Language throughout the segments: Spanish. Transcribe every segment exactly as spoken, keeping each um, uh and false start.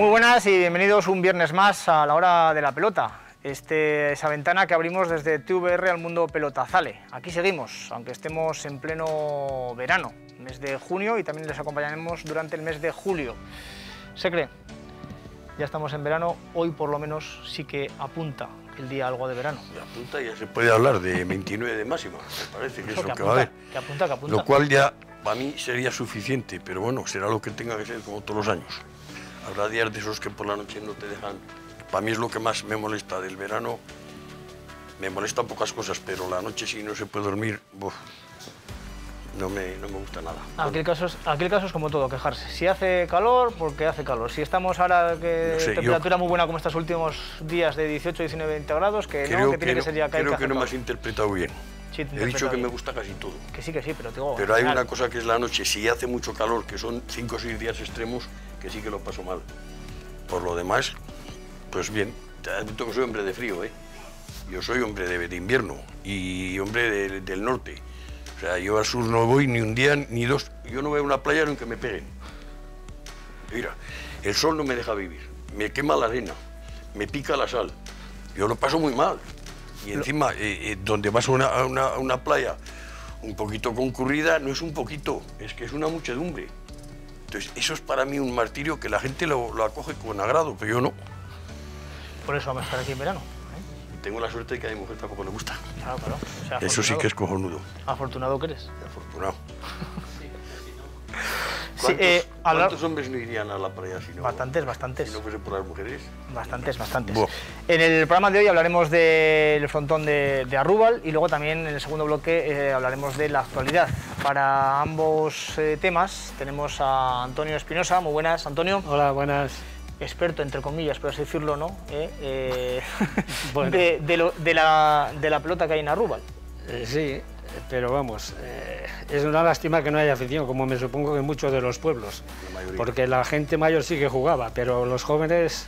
Muy buenas y bienvenidos un viernes más a la hora de la pelota. Este, esa ventana que abrimos desde T V R al mundo pelotazale. Aquí seguimos, aunque estemos en pleno verano, mes de junio, y también les acompañaremos durante el mes de julio. Se cree, ya estamos en verano, hoy por lo menos sí que apunta el día algo de verano. Y apunta, ya se puede hablar de veintinueve de máxima, me parece que Eso es lo que que va a haber. Que apunta, que apunta. Lo cual ya para mí sería suficiente, pero bueno, será lo que tenga que ser como todos los años. Habrá días de esos que por la noche no te dejan. Para mí es lo que más me molesta del verano. Me molestan pocas cosas, pero la noche si no se puede dormir, uf, no, me, no me gusta nada. Aquí, bueno. el caso es, aquí el caso es como todo, quejarse. Si hace calor, porque hace calor. Si estamos ahora que no sé, temperatura yo, muy buena como estos últimos días de dieciocho, diecinueve, veinte grados, que creo no, que, que tiene no, que ser ya que Creo hay que, que no me calor. has interpretado bien. Sí, He dicho que bien. Me gusta casi todo. Que sí, que sí, pero digo... Pero hay una cosa que es la noche. Si hace mucho calor, que son cinco o seis días extremos, que sí que lo paso mal. Por lo demás, pues bien. Te admito que soy hombre de frío, ¿eh? Yo soy hombre de, de invierno y hombre de, del norte. O sea, yo al sur no voy ni un día ni dos. Yo no voy a una playa aunque me peguen. Mira, el sol no me deja vivir. Me quema la arena, me pica la sal. Yo lo paso muy mal. Y encima, eh, eh, donde vas a una, a, una, a una playa un poquito concurrida, no es un poquito, es que es una muchedumbre. Entonces, eso es para mí un martirio que la gente lo, lo acoge con agrado, pero yo no. Por eso vamos a estar aquí en verano. ¿eh? Tengo la suerte de que a mi mujer tampoco le gusta. Claro, claro. O sea, eso sí que es cojonudo. Afortunado que eres. Afortunado. Sí, ¿Cuántos, eh, hablar... ¿Cuántos hombres no irían a la playa si no, bastantes, bastantes. si no fuese por las mujeres? Bastantes, bastantes. Buah. En el programa de hoy hablaremos del frontón de, de Arrúbal y luego también en el segundo bloque eh, hablaremos de la actualidad. Para ambos eh, temas tenemos a Antonio Espinosa. Muy buenas, Antonio. Hola, buenas. Experto, entre comillas, por así decirlo, ¿no? Eh, eh, bueno. de, de, lo, de, la, de la pelota que hay en Arrúbal. Eh, sí, pero vamos, eh, es una lástima que no haya afición, como me supongo que en muchos de los pueblos, La porque la gente mayor sí que jugaba, pero los jóvenes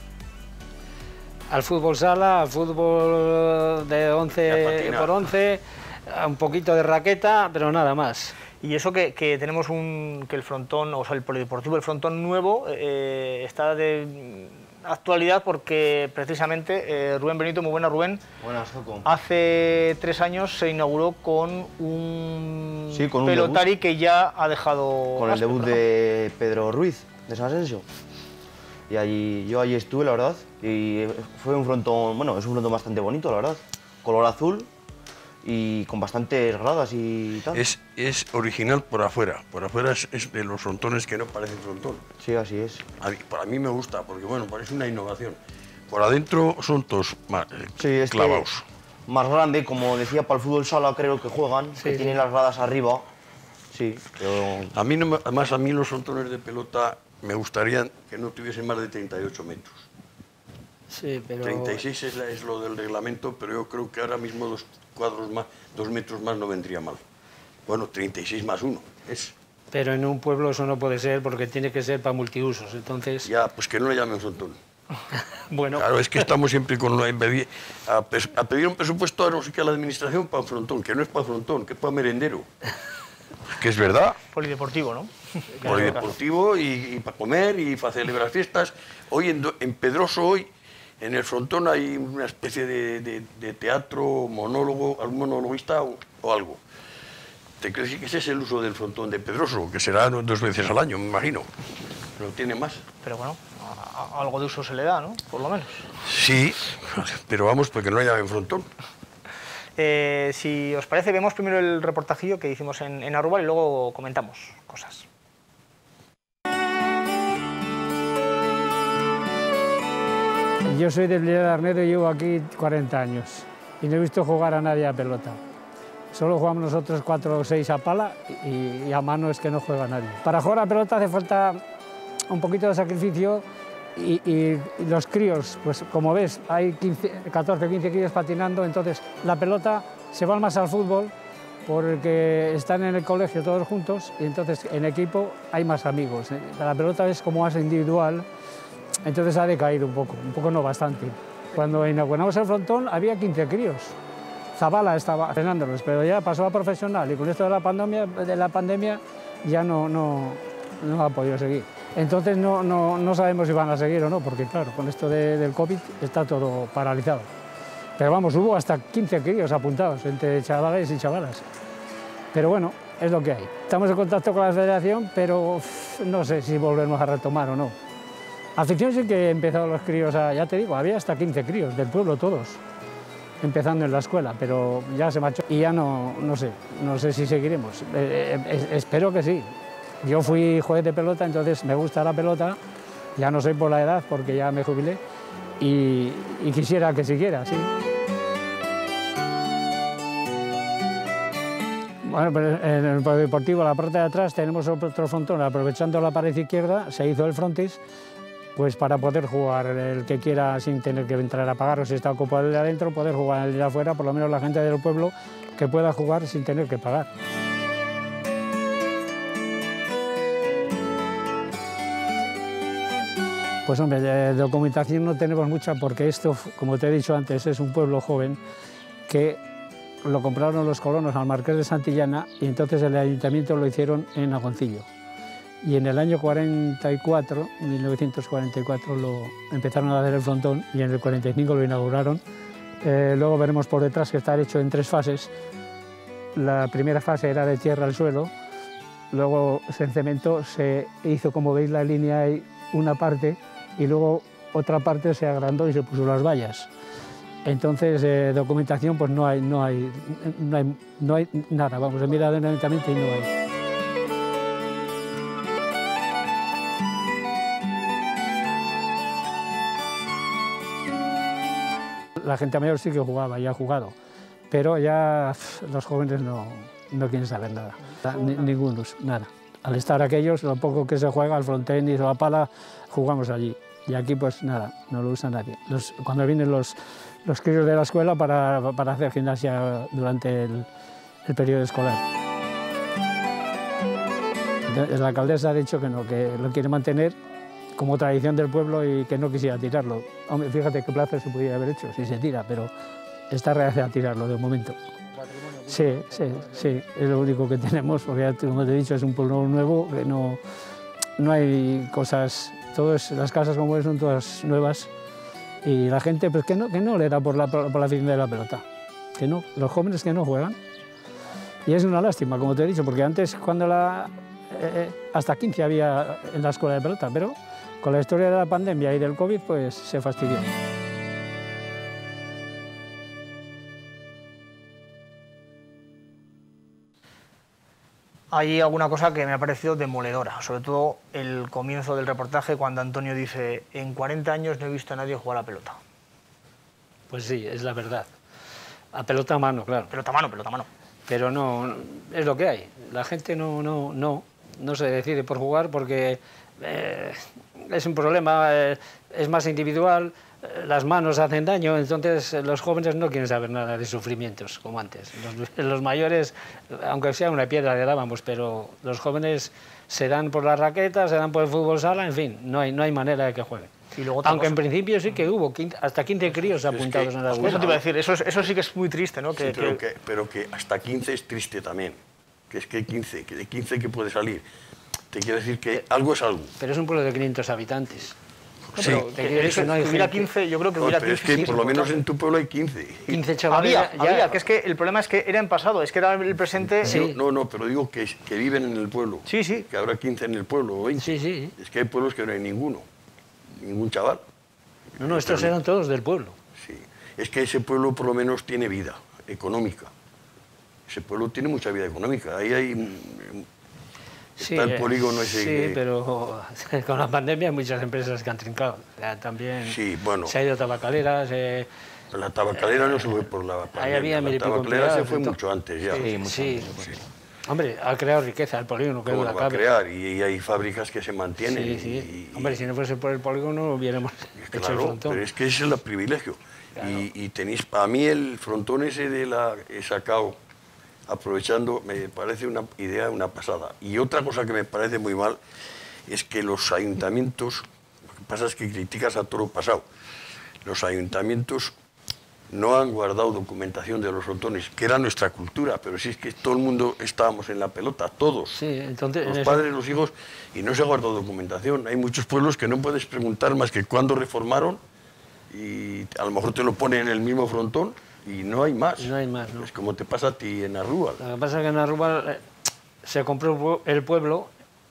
al fútbol sala, al fútbol de once por once, un poquito de raqueta, pero nada más. Y eso que, que tenemos un, que el frontón, o sea, el polideportivo, el frontón nuevo, eh, está de actualidad porque precisamente eh, Rubén Benito, muy buena Rubén. Buenas, Joco. Hace tres años se inauguró con un, sí, con un pelotari debut. que ya ha dejado... Con el debut de Pedro Ruiz, de San Asensio. Y allí, yo allí estuve, la verdad, y fue un frontón, bueno, es un frontón bastante bonito, la verdad. Color azul y con bastantes gradas y tal. Es, es original por afuera, por afuera es, es de los frontones que no parecen frontón. Sí, así es. A mí, para mí me gusta, porque bueno, parece una innovación. Por adentro son todos más, eh, sí, este clavados. Más grande, como decía, para el fútbol sala creo que juegan, sí, que sí. Tienen las gradas arriba. Sí, pero... A mí, no, además, a mí los frontones de pelota me gustaría que no tuviesen más de treinta y ocho metros. Sí, pero... treinta y seis es, la, es lo del reglamento, pero yo creo que ahora mismo dos cuadros más, dos metros más no vendría mal. Bueno, treinta y seis más uno es. Pero en un pueblo eso no puede ser porque tiene que ser para multiusos, entonces... Ya, pues que no le llamen frontón. Bueno... Claro, es que estamos siempre con la envidia. A, a pedir un presupuesto a no sé qué a la administración para un frontón, que no es para frontón, que es para merendero. Que es verdad. Polideportivo, ¿no? Polideportivo y, y para comer y para celebrar fiestas. Hoy en, en Pedroso, hoy, en el frontón hay una especie de, de, de teatro, monólogo, algún monologuista o, o algo. ¿Te crees que ese es el uso del frontón de Pedroso? Que será dos veces al año, me imagino. Pero tiene más. Pero bueno, a, a, algo de uso se le da, ¿no? Por lo menos. Sí, pero vamos, porque no haya en frontón. Eh, si os parece, vemos primero el reportajillo que hicimos en, en Arrúbal y luego comentamos cosas. Yo soy de Villar de Arnedo y llevo aquí cuarenta años y no he visto jugar a nadie a pelota. Solo jugamos nosotros cuatro o seis a pala y, y a mano es que no juega nadie. Para jugar a pelota hace falta un poquito de sacrificio y, y, y los críos, pues como ves, hay quince, catorce o quince críos patinando, entonces la pelota se va más al fútbol porque están en el colegio todos juntos y entonces en equipo hay más amigos. La pelota es como más individual. Entonces ha decaído un poco, un poco no bastante. Cuando inauguramos el frontón había quince críos. Zabala estaba entrenándolos, pero ya pasó a profesional y con esto de la pandemia, de la pandemia ya no, no, no ha podido seguir. Entonces no, no, no sabemos si van a seguir o no, porque claro, con esto de, del COVID está todo paralizado. Pero vamos, hubo hasta quince críos apuntados entre chavales y chavalas. Pero bueno, es lo que hay. Estamos en contacto con la federación, pero uff, no sé si volvemos a retomar o no. Afición sí que empezaron los críos, a, ya te digo, había hasta quince críos del pueblo todos, empezando en la escuela, pero ya se marchó y ya no, no sé, no sé si seguiremos. Eh, eh, espero que sí. Yo fui juez de pelota, entonces me gusta la pelota, ya no soy por la edad porque ya me jubilé y, y quisiera que siguiera, sí. Bueno, pues en el polideportivo, la parte de atrás, tenemos otro frontón, aprovechando la pared izquierda, se hizo el frontis, pues para poder jugar el que quiera sin tener que entrar a pagar, o si está ocupado el de adentro, poder jugar el de afuera, por lo menos la gente del pueblo que pueda jugar sin tener que pagar. Pues hombre, de documentación no tenemos mucha porque esto, como te he dicho antes, es un pueblo joven que lo compraron los colonos al Marqués de Santillana y entonces el ayuntamiento lo hicieron en Agoncillo. Y en el año cuarenta y cuatro, mil novecientos cuarenta y cuatro, lo empezaron a hacer el frontón y en el cuarenta y cinco lo inauguraron. Eh, luego veremos por detrás que está hecho en tres fases. La primera fase era de tierra al suelo, luego se encementó, se hizo, como veis, la línea y una parte y luego otra parte se agrandó y se puso las vallas. Entonces, eh, documentación, pues no hay, no hay, no hay, no hay nada. Vamos, se mira lentamente y no hay. La gente mayor sí que jugaba y ha jugado, pero ya pff, los jóvenes no, no quieren saber nada, Ni, ningunos, nada. Al estar aquellos, lo poco que se juega, al frontenis o la pala, jugamos allí. Y aquí pues nada, no lo usa nadie. Los, cuando vienen los, los críos de la escuela para, para hacer gimnasia durante el, el periodo escolar. La alcaldesa ha dicho que no, que lo quiere mantener como tradición del pueblo y que no quisiera tirarlo. Hombre, fíjate qué plazo se pudiera haber hecho si se tira, pero está reacia a tirarlo de momento. Sí, sí, sí, es lo único que tenemos, porque como te he dicho es un pueblo nuevo, que no, no hay cosas, todas las casas como ves son todas nuevas y la gente pues que no, que no le da por la, por la afición de la pelota, que no, los jóvenes que no juegan. Y es una lástima, como te he dicho, porque antes cuando la, eh, hasta quince había en la escuela de pelota, pero con la historia de la pandemia y del COVID pues se fastidió. Hay alguna cosa que me ha parecido demoledora, sobre todo el comienzo del reportaje cuando Antonio dice en cuarenta años no he visto a nadie jugar a pelota. Pues sí, es la verdad. A pelota a mano, claro. Pelota a mano, pelota a mano. Pero no, es lo que hay. La gente no, no, no, no se decide por jugar porque eh, es un problema, eh, es más individual, eh, las manos hacen daño, entonces eh, los jóvenes no quieren saber nada de sufrimientos como antes. Los, los mayores, aunque sea una piedra le dábamos, pero los jóvenes se dan por las raquetas, se dan por el fútbol sala, en fin, no hay, no hay manera de que jueguen. Y luego aunque cosa. En principio sí que hubo quince, hasta quince críos apuntados es que, en la escuela. Eso te iba a decir, eso, es, eso sí que es muy triste, ¿no? Que, sí, pero, que... que, pero que hasta quince es triste también, que es que quince, que de quince que puede salir. Te quiero decir que algo es algo. Pero es un pueblo de quinientos habitantes. Sí. No, te quiero decir que no hay hubiera quince, yo creo que hubiera no, pero quince. es que por lo menos en tu pueblo hay quince. quince chavales. Había, ya, había, que es que el problema es que era en pasado, es que era el presente. Sí. No, no, pero digo que, que viven en el pueblo. Sí, sí. Que habrá quince en el pueblo o veinte. Sí, sí. Es que hay pueblos que no hay ninguno, ningún chaval. No, no, estos eran todos del pueblo. Sí. Es que ese pueblo por lo menos tiene vida económica. Ese pueblo tiene mucha vida económica. Ahí hay... Sí, está el polígono ese sí, que... pero con la pandemia hay muchas empresas que han trincado. También sí, bueno. Se ha ido tabacaleras. Eh, la tabacalera eh, no se fue por la pandemia. Ahí había la tabacalera se fue mucho antes ya. Sí, mucho sí, antes, sí. Hombre, ha creado riqueza el polígono. Que ¿Cómo la lo va a crear? Y, y hay fábricas que se mantienen. Sí, sí. Y, y, Hombre, si no fuese por el polígono hubiéramos claro, hecho el frontón. Pero es que ese es el privilegio. Claro. Y, y tenéis, a mí el frontón ese de la he sacado, aprovechando, me parece una idea, una pasada. Y otra cosa que me parece muy mal es que los ayuntamientos, lo que pasa es que criticas a toro pasado, los ayuntamientos no han guardado documentación de los frontones, que era nuestra cultura, pero si es que todo el mundo estábamos en la pelota, todos, sí, entonces, los eso... padres, los hijos, y no se ha guardado documentación. Hay muchos pueblos que no puedes preguntar más que cuándo reformaron, y a lo mejor te lo ponen en el mismo frontón, y no hay más. No hay más, ¿no? Es como te pasa a ti en Arrúbal. Lo que pasa es que en Arrúbal eh, se compró el pueblo,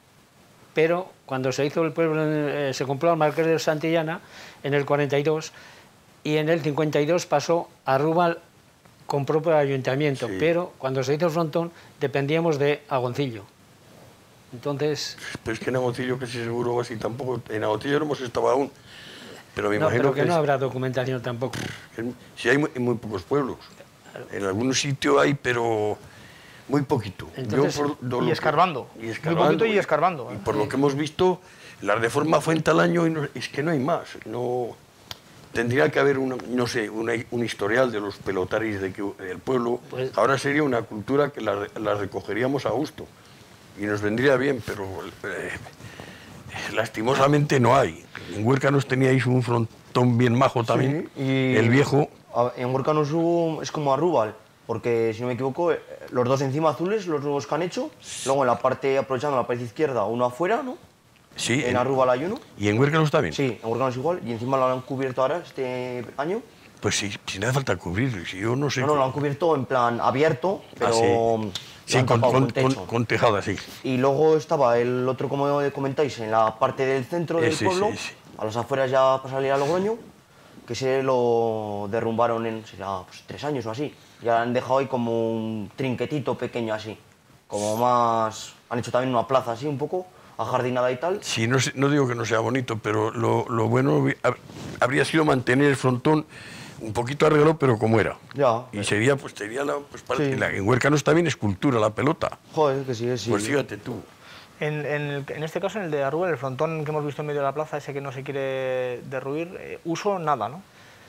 pero cuando se hizo el pueblo, eh, se compró al Marqués de Santillana en el cuarenta y dos, y en el cincuenta y dos pasó a Arrúbal, compró por el ayuntamiento, sí. Pero cuando se hizo el frontón dependíamos de Agoncillo. Entonces... Pero es que en Agoncillo casi seguro así tampoco, en Agoncillo no hemos estado aún, pero me no, imagino pero que, que no es, habrá documentación tampoco. Sí, hay muy, en muy pocos pueblos, claro. En algún sitio hay, pero muy poquito. Entonces, Yo por, y, escarbando. y escarbando, muy poquito y escarbando. Y, y por sí. Lo que hemos visto, la reforma fue en tal año y no, es que no hay más, no... Tendría que haber, una, no sé, una, un historial de los pelotaris de que, del pueblo. Pues, ahora sería una cultura que la, la recogeríamos a gusto y nos vendría bien, pero eh, lastimosamente no hay. En Huércanos teníais un frontón bien majo también, sí, y el viejo. En Huércanos hubo, es como Arrúbal, porque si no me equivoco, los dos encima azules, los nuevos que han hecho, luego en la parte, aprovechando la pared izquierda, uno afuera, ¿no? Sí, en Arrúbal hay uno. ¿Y en Huércanos también? Sí, en Huércanos igual, y encima lo han cubierto ahora este año. Pues sí, si no hace falta cubrirlo, si yo no sé... No, no, lo han cubierto en plan abierto, pero... Ah, sí, sí con, con, con, con tejada, sí. Y luego estaba el otro, como comentáis, en la parte del centro del Ese, pueblo, sí, sí. A las afueras ya para salir a Logroño, que se lo derrumbaron en, será, pues, tres años o así. Ya han dejado ahí como un trinquetito pequeño así, como más... Han hecho también una plaza así un poco... ajardinada y tal. Sí, no, no digo que no sea bonito, pero lo, lo bueno habría sido mantener el frontón un poquito arreglado, pero como era. Ya. Y sería, pues, sería la, pues, para, sí. la, en Huércanos también es cultura, la pelota. Joder, que sí, es sí. Pues fíjate tú. En, en, el, en este caso, en el de Arrúbal, el frontón que hemos visto en medio de la plaza, ese que no se quiere derruir, eh, uso nada, ¿no?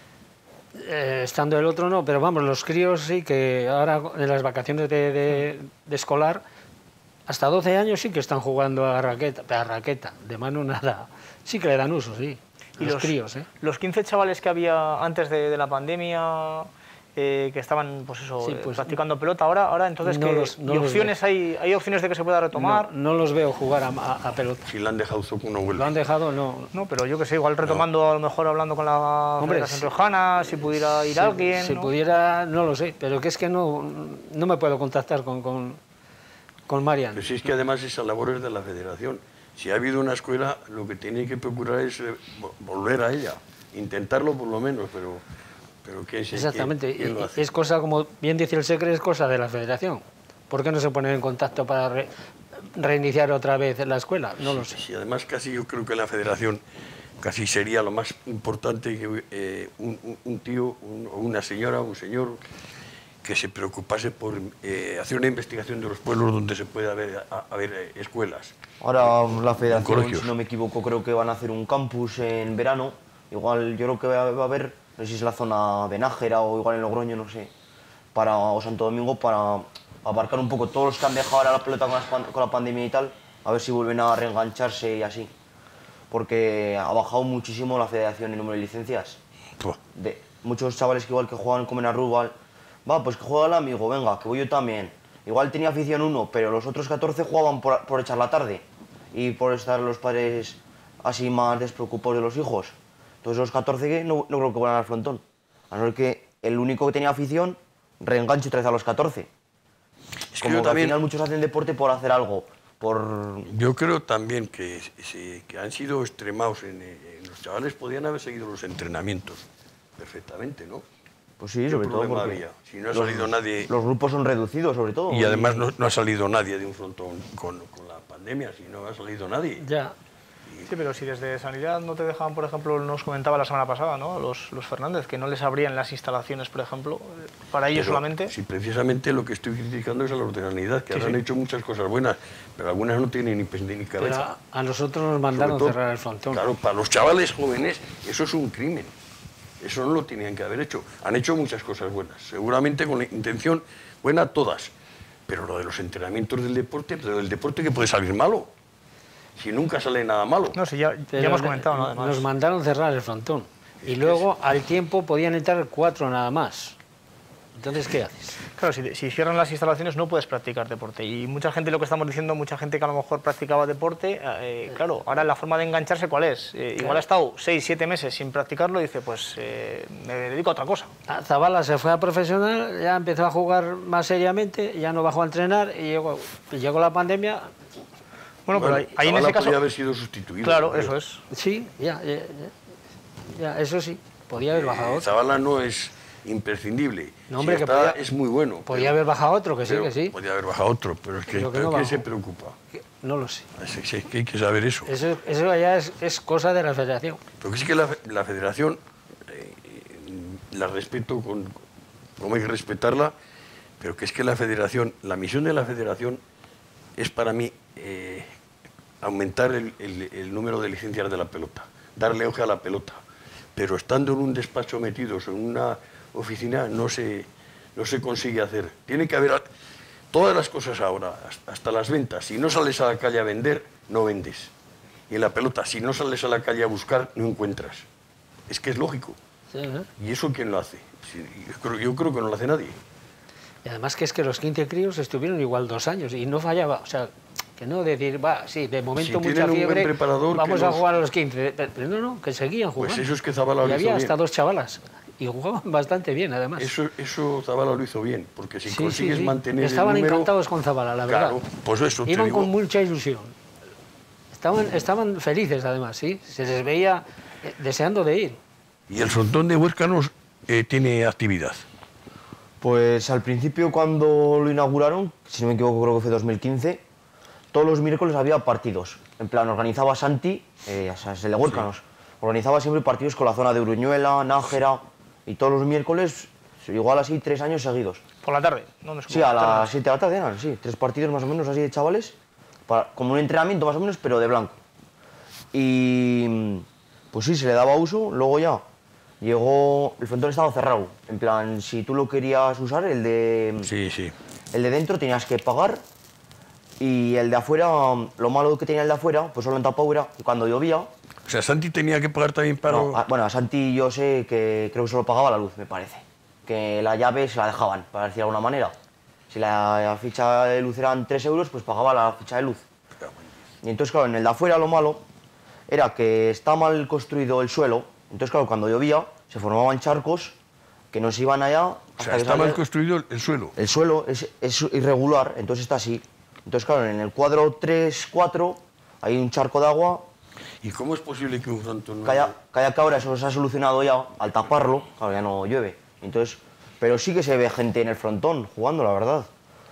Eh, estando el otro no, pero vamos, los críos sí que ahora en las vacaciones de, de, de escolar, hasta doce años sí que están jugando a raqueta, a raqueta, de mano nada. Sí que le dan uso, sí. Y los, los críos, ¿eh? Los quince chavales que había antes de, de la pandemia, eh, que estaban, pues eso, sí, pues, practicando pelota, ahora, ahora entonces, no ¿qué los, no ¿y opciones hay, hay opciones de que se pueda retomar? No, no los veo jugar a, a, a pelota. Si lo han dejado, no vuelve. Lo han dejado, no. No, pero yo que sé, igual retomando, no. A lo mejor hablando con la Federación Riojana, si pudiera ir si, alguien. Si ¿no? pudiera, no lo sé, pero que es que no, no me puedo contactar con... con con Marian. Pero si es que además esa labor es de la federación. Si ha habido una escuela, lo que tiene que procurar es eh, volver a ella, intentarlo por lo menos, pero, pero ¿qué es? Exactamente, ¿quién, quién lo hace? Es cosa, como bien dice el secre, es cosa de la federación. ¿Por qué no se ponen en contacto para re, reiniciar otra vez la escuela? No sí, lo sé. Sí, además casi yo creo que la federación casi sería lo más importante que eh, un, un, un tío, un, o una señora, un señor... que se preocupase por eh, hacer una investigación de los pueblos donde se puede haber, a, haber eh, escuelas. Ahora la federación, si no me equivoco, creo que van a hacer un campus en verano. Igual yo creo que va, va a haber, no sé si es la zona de Nájera o igual en Logroño, no sé, para, o Santo Domingo, para abarcar un poco todos los que han dejado ahora la pelota con, las, con la pandemia y tal, a ver si vuelven a reengancharse y así. Porque ha bajado muchísimo la federación en número de licencias. De muchos chavales que igual que juegan como en Arrúbal, va, pues que juega el amigo, venga, que voy yo también. Igual tenía afición uno, pero los otros catorce jugaban por, por echar la tarde y por estar los padres así más despreocupados de los hijos. Entonces los catorce no, no creo que vuelvan al frontón. A no ser que el único que tenía afición reenganche otra vez a los catorce. Es como que también... al final muchos hacen deporte por hacer algo. Por... Yo creo también que, sí, que han sido extremados. En, en los chavales podían haber seguido los entrenamientos perfectamente, ¿no? Pues sí, sobre todo porque había? Si no ha salido los, nadie... Los grupos son reducidos, sobre todo. Y, y... además no, no ha salido nadie de un frontón con, con la pandemia, si no ha salido nadie. Ya. Y... Sí, pero si desde Sanidad no te dejaban, por ejemplo, nos comentaba la semana pasada, ¿no? Los, los Fernández, que no les abrían las instalaciones, por ejemplo, para ellos pero, solamente... Sí, precisamente lo que estoy criticando es a los de Sanidad, que sí, han sí. hecho muchas cosas buenas, pero algunas no tienen ni, ni cabeza. Pero a, a nosotros nos mandaron todo, cerrar el frontón. Claro, para los chavales jóvenes eso es un crimen. Eso no lo tenían que haber hecho. Han hecho muchas cosas buenas, seguramente con la intención buena todas. Pero lo de los entrenamientos del deporte, pero del deporte que puede salir malo. Si nunca sale nada malo. No, sí, ya, ya hemos comentado, ¿no? Además. Nos mandaron cerrar el frontón. y luego al tiempo podían entrar cuatro nada más. Entonces, ¿qué haces? Claro, si, si cierran las instalaciones no puedes practicar deporte. Y mucha gente, lo que estamos diciendo, mucha gente que a lo mejor practicaba deporte, eh, claro, ahora la forma de engancharse, ¿cuál es? Eh, claro. Igual ha estado seis, siete meses sin practicarlo y dice, pues eh, me dedico a otra cosa. Zabala se fue a profesional, ya empezó a jugar más seriamente, ya no bajó a entrenar y llegó, llegó la pandemia. Bueno, pero ahí, ahí en ese caso... podía haber sido sustituido. Claro, ¿no? Eso es. Sí, ya, ya, ya, ya, eso sí, podía haber bajado eh, otro. Zabala no es imprescindible. No, hombre, si que está, podía, es muy bueno. Podía haber bajado otro, que sí, que sí. Podía haber bajado otro, pero es que, que pero no ¿qué se preocupa? No lo sé. Es, es, es que hay que saber eso. Eso, eso ya es, es cosa de la federación. Porque sí que la, la federación, eh, la respeto con, como hay que respetarla, pero que es que la federación, la misión de la federación es para mí eh, aumentar el, el, el número de licencias de la pelota, darle auge a la pelota. Pero estando en un despacho metidos, en una oficina, no se, no se consigue hacer. Tiene que haber todas las cosas ahora, hasta las ventas. Si no sales a la calle a vender, no vendes. Y en la pelota, si no sales a la calle a buscar, no encuentras. Es que es lógico. Sí, ¿eh? ¿Y eso quién lo hace? Yo creo, yo creo que no lo hace nadie. Y además que es que los quince críos estuvieron igual dos años y no fallaba. O sea, que no decir, va, sí, de momento si mucha fiebre, vamos a los... jugar a los quince. Pero no, no, que seguían jugando. Pues eso es que Zabala lo y hizo había bien. hasta dos chavalas. Y jugaban bastante bien, además. Eso, eso Zabala lo hizo bien, porque si sí, consigues sí, sí. mantener Estaban el número... encantados con Zabala, la verdad. Claro, pues eso te Iban digo. con mucha ilusión. Estaban, estaban felices, además, sí. Se les veía eh, deseando de ir. ¿Y el frontón de Huércanos eh, tiene actividad? Pues al principio, cuando lo inauguraron, si no me equivoco creo que fue dos mil quince, todos los miércoles había partidos. En plan, organizaba Santi, eh, o sea, es el de Huércanos, sí. Organizaba siempre partidos con la zona de Uruñuela, Nájera, y todos los miércoles, igual así, tres años seguidos. ¿Por la tarde? ¿Dónde sí, a las siete de la tarde eran, sí, tres partidos más o menos así de chavales, para, como un entrenamiento más o menos, pero de blanco. Y pues sí, se le daba uso, luego ya llegó, el frontón estaba cerrado, en plan, si tú lo querías usar, el de, sí, sí. El de dentro tenías que pagar, y el de afuera, lo malo que tenía el de afuera, pues solo en tapado era que cuando llovía... O sea, Santi tenía que pagar también para... No, a, bueno, a Santi yo sé que creo que solo pagaba la luz, me parece. Que la llave se la dejaban, para decir de alguna manera. Si la, la ficha de luz eran tres euros, pues pagaba la ficha de luz. Y entonces, claro, en el de afuera lo malo era que está mal construido el suelo. Entonces, claro, cuando llovía se formaban charcos que no se iban allá... O sea, está mal construido el suelo. El suelo es, es irregular, entonces está así. Entonces, claro, en el cuadro tres cuatro hay un charco de agua. ¿Y cómo es posible que un frontón no...? Calla, calla que ahora eso se ha solucionado ya, al taparlo, claro, ya no llueve. Entonces, pero sí que se ve gente en el frontón jugando, la verdad.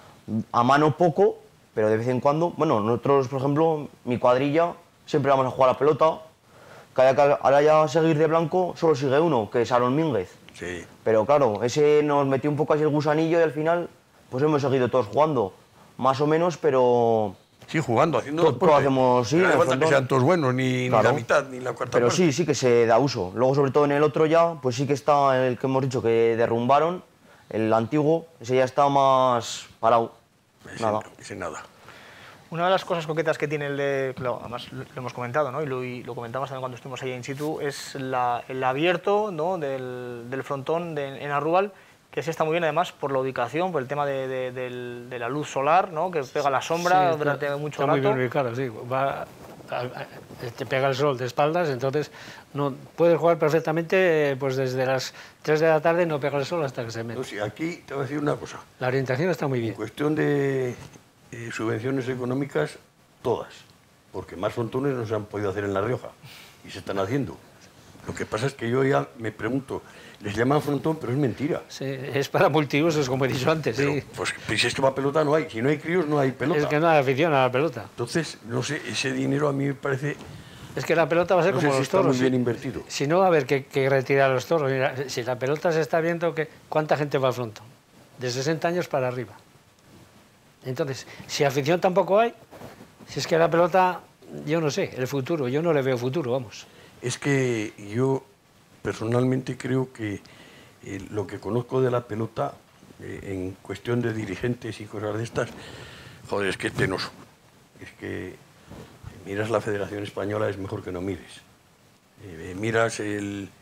A mano poco, pero de vez en cuando. Bueno, nosotros, por ejemplo, mi cuadrilla, siempre vamos a jugar a la pelota. Calla que ahora ya seguir de blanco solo sigue uno, que es Aaron Mínguez. Sí. Pero claro, ese nos metió un poco así el gusanillo y al final, pues hemos seguido todos jugando. Más o menos, pero... Sí, jugando, haciendo deporte. Todos hacemos, sí, no hace falta que sean todos buenos, ni, claro. ni la mitad, ni la cuarta Pero parte. sí, sí que se da uso. Luego, sobre todo en el otro ya, pues sí que está el que hemos dicho que derrumbaron, el antiguo, ese ya está más parado. Ese nada. Ese nada. Una de las cosas coquetas que tiene el de, claro, además lo hemos comentado, ¿no? y, lo, y lo comentamos también cuando estuvimos ahí in situ, es la, el abierto, ¿no? del, del frontón de, en Arrubal, que se está muy bien además por la ubicación, por el tema de, de, de, de la luz solar, ¿no? que pega la sombra sí, durante está, mucho está rato. Está muy bien ubicado, sí. Va, a, a, te pega el sol de espaldas, entonces no puedes jugar perfectamente pues desde las tres de la tarde, no pega el sol hasta que se mete. No, sí, aquí te voy a decir una cosa. La orientación está muy bien. En cuestión de eh, subvenciones económicas, todas. Porque más frontones no se han podido hacer en La Rioja y se están haciendo. Lo que pasa es que yo ya me pregunto, les llaman frontón, pero es mentira. Sí, es para multiusos, como he dicho antes. Pero, sí. Pues si es que para pelota no hay, si no hay críos no hay pelota. Es que no hay afición a la pelota. Entonces, no sé, ese dinero a mí me parece... Es que la pelota va a ser no como sé los si toros. Está muy bien si, invertido. Si no va a haber que, que retirar a los toros. Mira, si la pelota se está viendo, que ¿cuánta gente va al frontón? De sesenta años para arriba. Entonces, si afición tampoco hay, si es que la pelota, yo no sé, el futuro, yo no le veo futuro, vamos. Es que yo personalmente creo que eh, lo que conozco de la pelota, eh, en cuestión de dirigentes y cosas de estas, joder, es que es penoso. Es que miras la Federación Española, es mejor que no mires. Eh, miras el,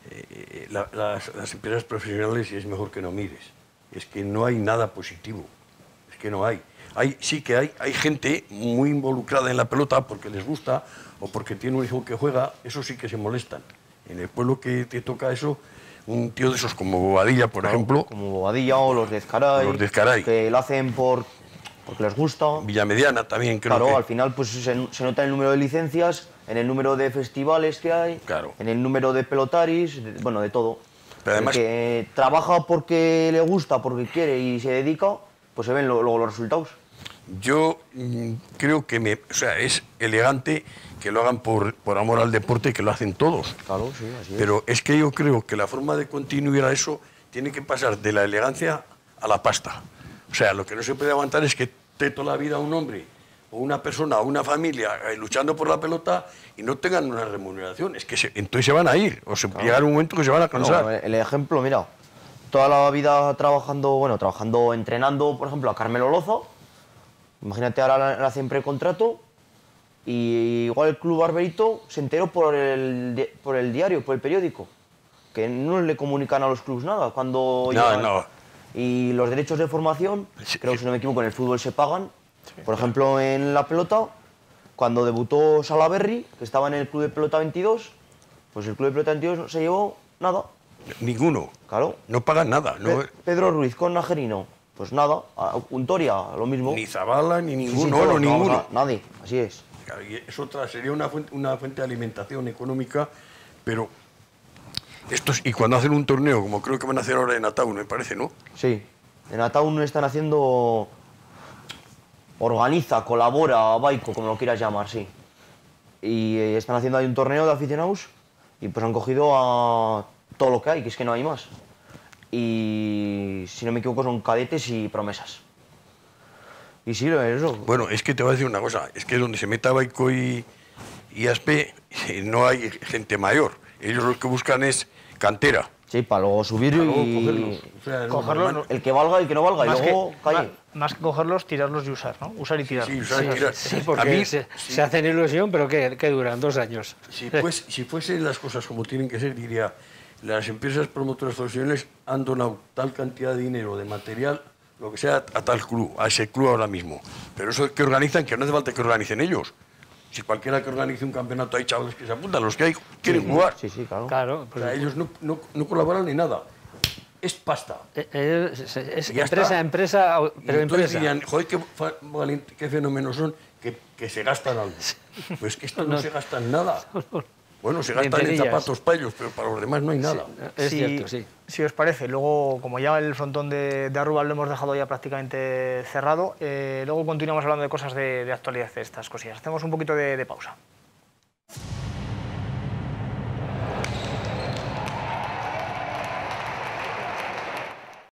eh, la, las, las empresas profesionales es mejor que no mires. Es que no hay nada positivo, es que no hay. hay sí que hay, hay gente muy involucrada en la pelota porque les gusta o porque tiene un hijo que juega, eso sí que se molestan. En el pueblo que te toca eso, un tío de esos como Bobadilla, por Claro, ejemplo. Como Bobadilla o los de Ezcaray. Los de Ezcaray. Que lo hacen por, porque les gusta. Villamediana también, creo Claro, que... al final pues se, se nota en el número de licencias, en el número de festivales que hay, Claro. en el número de pelotaris, de- bueno, de todo. Pero además- El que trabaja porque le gusta, porque quiere y se dedica, pues se ven lo- luego los resultados. Yo mm, creo que me, o sea, es elegante que lo hagan por, por amor al deporte, que lo hacen todos. Claro, sí, así es. Pero es que yo creo que la forma de continuar a eso tiene que pasar de la elegancia a la pasta. O sea, lo que no se puede aguantar es que esté toda la vida un hombre o una persona o una familia eh, luchando por la pelota y no tengan una remuneración. Es que se- entonces se van a ir, o se llegará un momento que se van a cansar. No, el ejemplo, mira, toda la vida trabajando, bueno, trabajando, entrenando, por ejemplo, a Carmelo Loza. Imagínate, ahora le hacen precontrato y igual el club Barberito se enteró por el, di- por el diario, por el periódico, que no le comunican a los clubes nada cuando No, llegan. no. Y los derechos de formación, Sí. creo que si no me equivoco, en el fútbol se pagan. Por ejemplo, en la pelota, cuando debutó Salaberry, que estaba en el club de pelota veintidós, pues el club de pelota veintidós no se llevó nada. Ninguno. Claro. No pagan nada. No, Pe- Pedro Ruiz con Najerino, pues nada. A Untoria, lo mismo. ni Zabala, ni Sí, sí, ninguno, todos, no, no, ninguno. na- nadie, así es. Claro, y es otra, sería una fuente, una fuente de alimentación económica, pero estos, y cuando hacen un torneo, como creo que van a hacer ahora en Ataun, me parece, ¿no? Sí. En Ataun están haciendo... Organiza, colabora, baico, como lo quieras llamar, sí. Y eh, están haciendo ahí un torneo de aficionados y pues han cogido a todo lo que hay, que es que no hay más. Y si no me equivoco son cadetes y promesas. Y sí, eso. Bueno, es que te voy a decir una cosa, es que donde se meta Baico y, y Aspe, no hay gente mayor. Ellos lo que buscan es cantera. Sí, para luego subir Para luego y... cogerlos. O sea, no, Cogerlos, normal- El que valga y el que no valga, y Más luego que, calle. más, más que cogerlos, tirarlos y usar, ¿no? Usar y tirar. Sí, usar y tirar. Sí, porque A mí, se, si- se hacen ilusión, pero que, que duran dos años. Si, pues, si fuesen las cosas como tienen que ser, diría, las empresas promotoras profesionales han donado tal cantidad de dinero, de material, lo que sea, a tal club, a ese club ahora mismo. Pero eso que organizan, que no hace falta que organicen ellos. Si cualquiera que organice un campeonato, hay chavales que se apuntan, los que hay quieren jugar. Sí, sí, claro. Claro, O pues, sea, ellos no, no, no colaboran ni nada. Es pasta. eh, eh, es, es Ya empresa, está. empresa, Y pero entonces empresa. dirían, joder, qué, fa- valent- qué fenómenos son que, que se gastan algo. Pues que esto no, No. se gasta en nada. Bueno, se gastan en Lenterillas. zapatos para ellos, pero para los demás no hay nada. Es si, cierto, sí. Si os parece, luego, como ya el frontón de, de Arrubal lo hemos dejado ya prácticamente cerrado, eh, luego continuamos hablando de cosas de, de actualidad, de estas cosillas. Hacemos un poquito de, de pausa.